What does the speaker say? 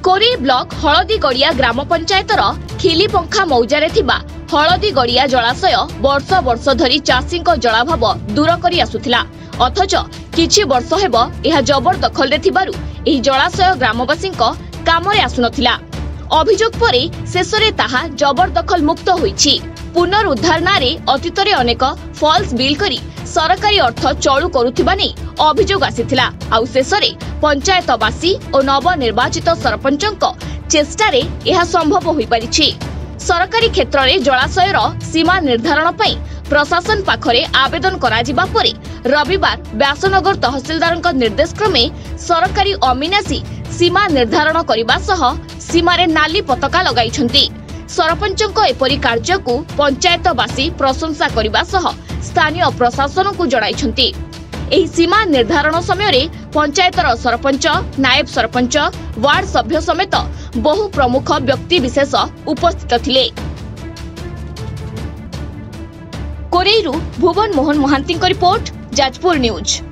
Korei block हलदी गड़िया ग्राम पंचायतर खिलीपंखा मौजार हलदी गड़िया जलाशय वर्ष वर्ष धरी चाषी जलाभाव दूर कर आसुथिला। अथच किछि वर्ष हेब यह जबरदखल रे जलाशय ग्रामवासी काम आसुनथिला। अभियोग पर शेष में ताहा जबरदखल मुक्त होईछि। पुनरुद्धार नारे अतीत अनेक फॉल्स बिल करी सरकारी अर्थ चलू करुथिबा नै अभियोग आसीथिला। आउ शेषरे पंचायतवासी और नवनिर्वाचित सरपंचक चेष्टारे यह संभव होई परिछि। सरकारी क्षेत्र में जलाशयर सीमा निर्धारण पई प्रशासन पाखरे आवेदन कराजिबा परे रविवार व्यासनगर तहसीलदार निर्देश क्रमे सरकारी अमीनासी सीमा निर्धारण करने सह सीमारे नाली पताका लगाइछन्ति। सरपंचक एपरी कार्य को पंचायतवासी प्रशंसा करने सह स्थानीय प्रशासन को जणाइछन्ति। एही सीमा निर्धारण समय पंचायतर सरपंच, नायब सरपंच, वार्ड सभ्य समेत बहु प्रमुख व्यक्ति विशेष उपस्थित थिले। कोरेईरू भुवन मोहन महांती रिपोर्ट, जाजपुर न्यूज।